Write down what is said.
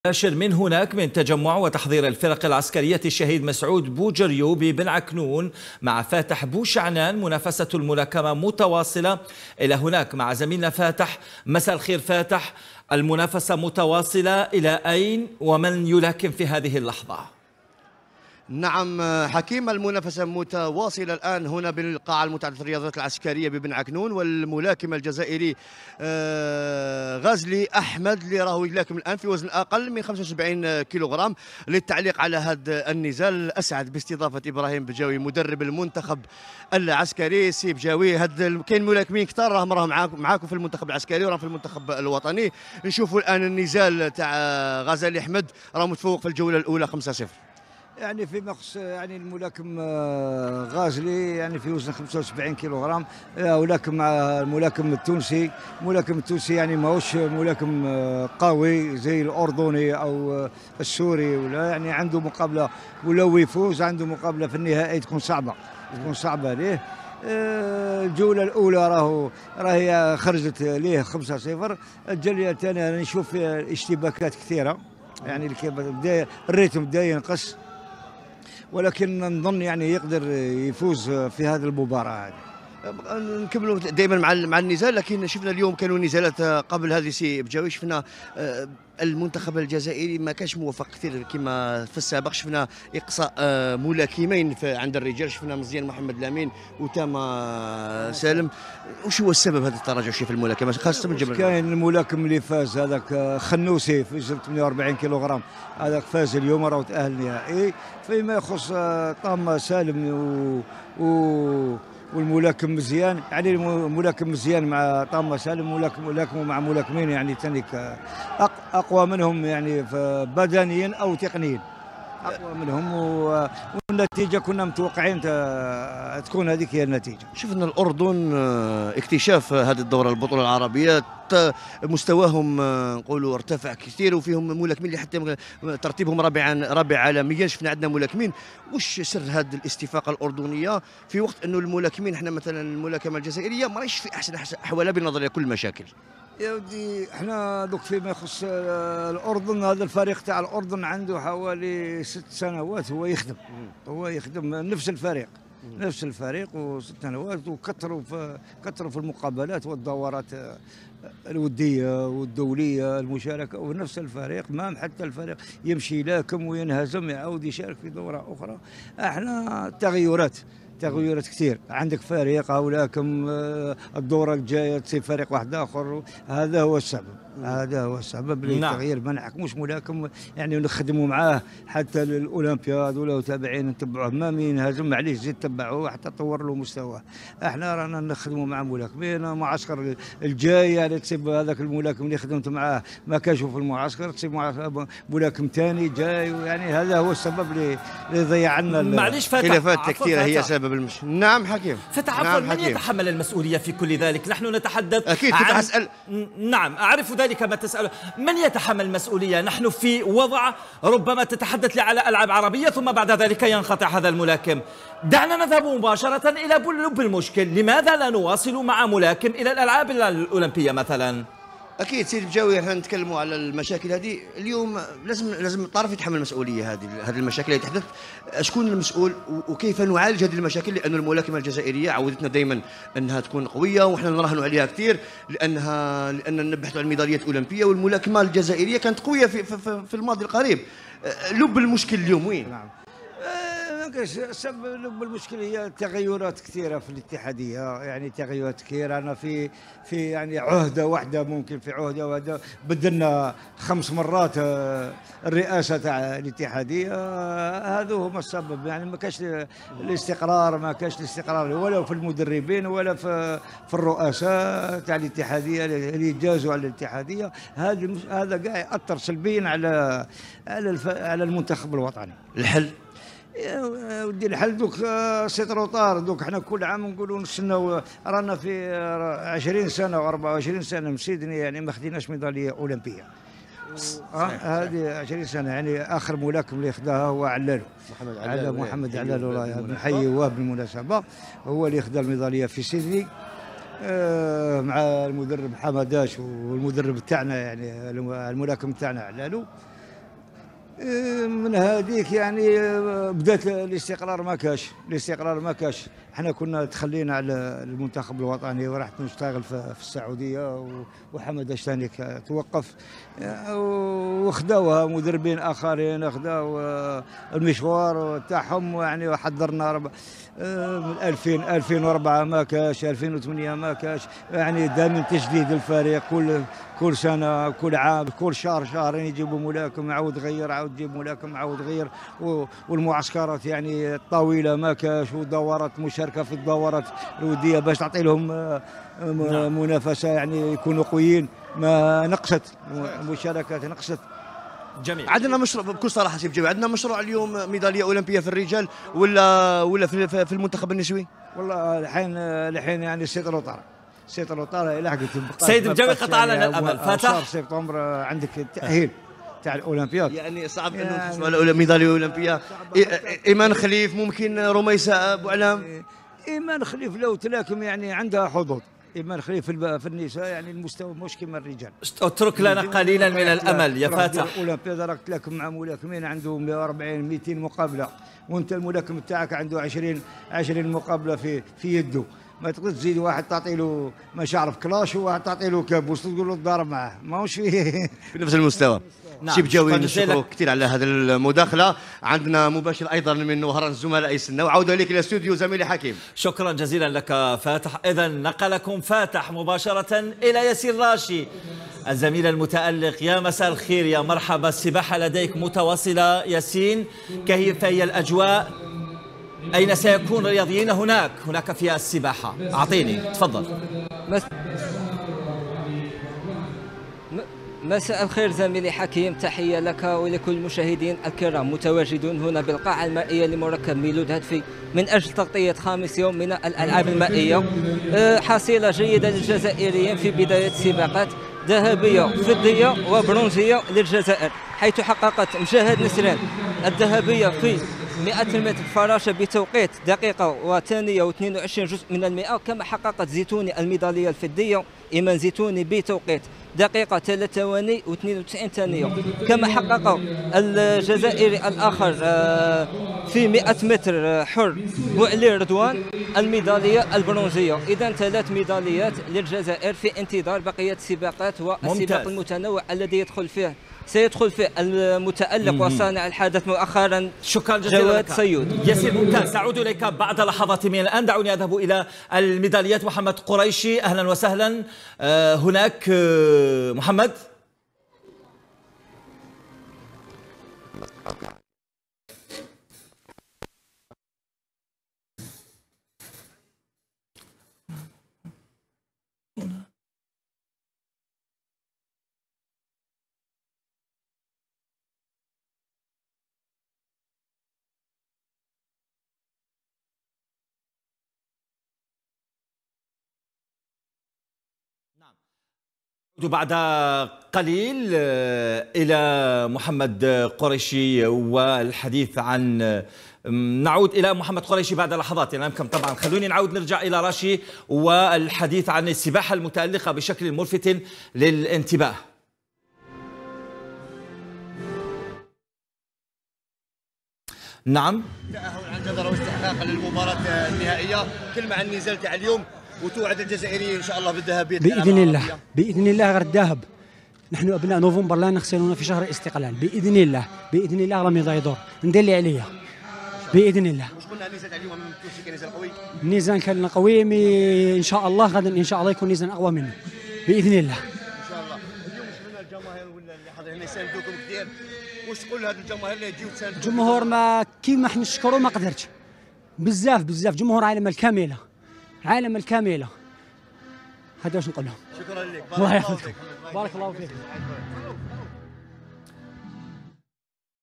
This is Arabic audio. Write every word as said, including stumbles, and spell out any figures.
ناشر من هناك من تجمع وتحضير الفرق العسكرية الشهيد مسعود بوجريو ببن عكنون مع فاتح بوشعنان. منافسة الملاكمة متواصلة إلى هناك مع زميلنا فاتح. مساء الخير فاتح، المنافسة متواصلة إلى أين ومن يلاكم في هذه اللحظة؟ نعم حكيم، المنافسة متواصلة الآن هنا بالقاعة المتعددة الرياضات العسكرية ببن عكنون، والملاكم الجزائري غازلي أحمد اللي راهو يلاكم الآن في وزن أقل من خمسة وسبعين كيلوغرام. للتعليق على هذا النزال أسعد باستضافة إبراهيم بجاوي مدرب المنتخب العسكري. سي بجاوي، هاد كاين ملاكمين كثار راهم راهم معاكم في المنتخب العسكري وراهم في المنتخب الوطني. نشوفوا الآن النزال تاع غازلي أحمد، راه متفوق في الجولة الأولى خمسة صفر. يعني فيما يخص يعني الملاكم غازلي يعني في وزن خمسة وسبعين كيلوغرام، ولكن مع الملاكم التونسي. الملاكم التونسي يعني ماهوش ملاكم قوي زي الاردني او السوري، ولا يعني عنده مقابله، ولو يفوز عنده مقابله في النهائي تكون صعبه تكون صعبه ليه. الجوله الاولى راهو راهي خرجت ليه خمسة صفر. الجوله الثانيه نشوف اشتباكات كثيره، يعني بدا الريتم بدا ينقص، ولكن نظن يعني يقدر يفوز في هذه المباراة هذه. نكملوا دائما مع مع النزال، لكن شفنا اليوم كانوا نزالات قبل هذه. سي بجاوي، شفنا المنتخب الجزائري ما كانش موفق كثير كما في السابق. شفنا اقصاء ملاكمين عند الرجال، شفنا مزيان محمد لامين وتاما سالم. وش هو السبب هذا التراجع في الملاكمه خاصه من جبل؟ كاين الملاكم اللي فاز هذاك خنوسي في وزن ثمانية وأربعين كيلوغرام، هذاك فاز اليوم راه تاهل نهائي. فيما يخص تاما سالم و, و والملاكم مزيان، يعني الملاكم مزيان مع طامة سالم، ملاكم ملاكمه مع ملاكمين يعني ثاني اقوى منهم يعني بدنيا او تقنيا، اقوى منهم. والنتيجه كنا متوقعين تكون هذيك هي النتيجه. شفنا الاردن اكتشاف هذه الدوره البطوله العربيه، مستواهم نقولوا ارتفع كثير، وفيهم ملاكمين اللي حتى ترتيبهم رابع رابع عالميا. شفنا عندنا ملاكمين. وش سر هذه الاستفاقه الاردنيه في وقت انه الملاكمين احنا مثلا الملاكمه الجزائريه ماهيش في احسن احوالها بالنظر لكل المشاكل؟ يا ودي احنا دوك فيما يخص الاردن، هذا الفريق تاع الاردن عنده حوالي ست سنوات هو يخدم هو يخدم نفس الفريق نفس الفريق وست سنوات، وكثروا في كثروا في المقابلات والدورات الوديه والدوليه المشاركه، ونفس الفريق ما حتى الفريق يمشي يلاكم وينهزم يعاود يشارك في دوره اخرى. احنا تغيرات تغيرات كثير. عندك فريق هؤلاءكم الدوره الجايه تصير فريق واحد اخر، هذا هو السبب هذا هو السبب للتغيير. ما نحكموش ملاكم يعني نخدموا معاه حتى للاولمبياد ولا تابعين نتبعوه، ما مين هزم معليش زيد تبعوه حتى طور له مستواه. احنا رانا نخدموا مع ملاكمين. معسكر الجاي يعني تصيب هذاك الملاكم اللي خدمت معاه ما كانش في المعسكر، تصيب ملاكم ثاني جاي، يعني هذا هو السبب اللي ضيع لنا. معليش فتح، خلافات كثيره هي سبب المشكله. نعم حكيم. فتح عفوا، نعم من حكيم. يتحمل المسؤوليه في كل ذلك؟ نحن نتحدث اكيد كنت اسال. نعم اعرف ذلك ما تسأل. من يتحمل المسؤولية؟ نحن في وضع ربما تتحدث لي على ألعاب عربية ثم بعد ذلك ينقطع هذا الملاكم. دعنا نذهب مباشرة إلى لب المشكل. لماذا لا نواصل مع ملاكم إلى الألعاب الأولمبية مثلا؟ اكيد سيدي بجاوي، احنا نتكلموا على المشاكل هذه اليوم. لازم لازم الطرف يتحمل المسؤوليه. هذه هذه المشاكل اللي تحدث، شكون المسؤول وكيف نعالج هذه المشاكل؟ لأن الملاكمه الجزائريه عودتنا دائما انها تكون قويه، وحنا نراهنوا عليها كثير لانها لان نبحثوا عن ميداليات اولمبيه، والملاكمه الجزائريه كانت قويه في في, في الماضي القريب. لب المشكل اليوم وين؟ نعم. سبب المشكله هي تغيرات كثيره في الاتحاديه، يعني تغيرات كثيره. انا في في يعني عهده واحده، ممكن في عهده واحده بدلنا خمس مرات الرئاسه تاع الاتحاديه. هذا هو السبب، يعني ما كاش الاستقرار ما كاش الاستقرار ولا في المدربين ولا في في الرؤساء تاع الاتحاديه اللي جازوا على الاتحاديه. هذا هذا كاع ياثر سلبيا على على على المنتخب الوطني. الحل يا ودي الحل دوك سي طار. دوك احنا كل عام نقولوا نستناو، رانا في عشرين سنه و أربعة وعشرين سنه من سيدني يعني ما خديناش ميداليه اولمبيه. هذه عشرين سنه، يعني اخر ملاكم اللي خداها هو علالو محمد علالو محمد علالو الله نحييه بالمناسبه، هو اللي خدا الميداليه في سيدني مع المدرب حمداش والمدرب تاعنا يعني الملاكم تاعنا علالو. من هذيك يعني بدات الاستقرار ما كاش، الاستقرار ما كاش. احنا كنا تخلينا على المنتخب الوطني ورحت نشتغل في السعوديه وحمد اشتاني توقف وخداوها مدربين اخرين، خداو المشوار تاعهم يعني وحضرنا من ألفين ألفين وأربعة ما كاش، ألفين وثمانية ما كاش، يعني دائما تجديد الفريق كل كل سنه كل عام كل شهر شهرين يجيبوا ملاكم عاود غير عاود جيب ملاكم عاود غير، والمعسكرات يعني الطويله ما كاش، ودورات مشاركه في الدورات الوديه باش تعطي لهم منافسه يعني يكونوا قويين. ما نقصت المشاركات نقصت. جميل. عندنا مشروع بكل صراحه سيف جوي، عندنا مشروع اليوم ميداليه اولمبيه في الرجال ولا ولا في, في المنتخب النسوي؟ والله الحين الحين يعني سيطروا طار سيطروا طار الى حقت سيد بجوي قطع لنا الامل. فتح شهر سبتمبر عندك التاهيل تاع الاولمبياد، يعني صعب انه يعني تسوى ميداليه اولمبيه. ايمان خليف ممكن، رميسه بوعلام. ايمان خليف لو تلاكم يعني عندها حظوظ، ايمان خليف في النساء يعني المستوى مش كما الرجال. اترك لنا قليلا من الامل يا فاتح. الاولمبياد راك تلاكم مع ملاكمين عنده مئة وأربعين مئتين مقابله، وانت الملاكم تاعك عنده عشرين عشرين مقابله في في يده. ما تقدر تزيد واحد تعطي له مش عارف كلاش وواحد تعطي له كابوس تقول له تضارب معاه، ماهوش فيه في نفس المستوى. نعم. سيف جوي نشكرك كثير على هذه المداخله. عندنا مباشر ايضا من وهران الزملاء يسنا، وعوده اليك الى الاستوديو زميلي حكيم. شكرا جزيلا لك فاتح. اذا نقلكم فاتح مباشره الى ياسين راشي الزميل المتالق. يا مساء الخير، يا مرحبا. السباحه لديك متواصله ياسين، كيف هي الاجواء؟ أين سيكون الرياضيين هناك هناك في السباحة؟ أعطيني تفضل. مس... مساء الخير زميلي حكيم، تحية لك ولكل المشاهدين الكرام. متواجدون هنا بالقاعة المائية لمركب ميلود هدفي من أجل تغطية خامس يوم من الألعاب المائية. حصيلة جيدة للجزائريين في بداية السباقات، ذهبية فضية وبرونزية للجزائر، حيث حققت مجاهد نسرين الذهبية في مئة متر فراشة بتوقيت دقيقة وثانية واثنين وعشرين جزء من المئة، كما حققت زيتوني الميدالية الفضية إيمان زيتوني بتوقيت دقيقة ثلاث ثواني واثنين وتسعين ثانية، كما حقق الجزائري الآخر في مئة متر حر بوعلي رضوان الميدالية البرونزية. إذا ثلاث ميداليات للجزائر في انتظار بقية السباقات والسباق المتنوع الذي يدخل فيه سيدخل فيه المتألق وصانع الحدث مؤخرا. شكرا جزيلا لك سيود. ياسين ممتاز. سأعود إليك بعد لحظات من الآن. دعوني أذهب إلى الميداليات. محمد قريشي أهلا وسهلا. آه هناك آه محمد. بعد قليل إلى محمد قريشي والحديث عن نعود إلى محمد قريشي بعد لحظات يعني يمكن طبعا. خلوني نعود نرجع إلى راشي والحديث عن السباحة المتألقة بشكل ملفت للانتباه. نعم. تأهل عن جدارة واستحقاق للمباراة النهائية. كلمة عن النزال تاع اليوم وتوعد الجزائريين ان شاء الله بالذهاب باذن الله. باذن الله غير الذهب. نحن ابناء نوفمبر لا نغسلون في شهر الاستقلال باذن الله. باذن الله راه ميضا يدور ندير اللي عليا باذن الله. واش قلنا النزال تاع اليوم من التونسي كان نزال قوي؟ النزال كان قوي مي ان شاء الله غدا ان شاء الله يكون نزال اقوى منه باذن الله. ان شاء الله. اليوم شفنا الجماهير ولا اللي حاضرين هنا يساندوكم كثير، واش تقول لهاد الجماهير اللي يجيو تساندوكم؟ الجمهور ما كيما حنا نشكروا ما قدرتش بزاف بزاف. جمهور عالم الكامله عالم الكامله. هذا واش نقول لهم. شكرا لك. الله يحفظك. بارك الله فيك.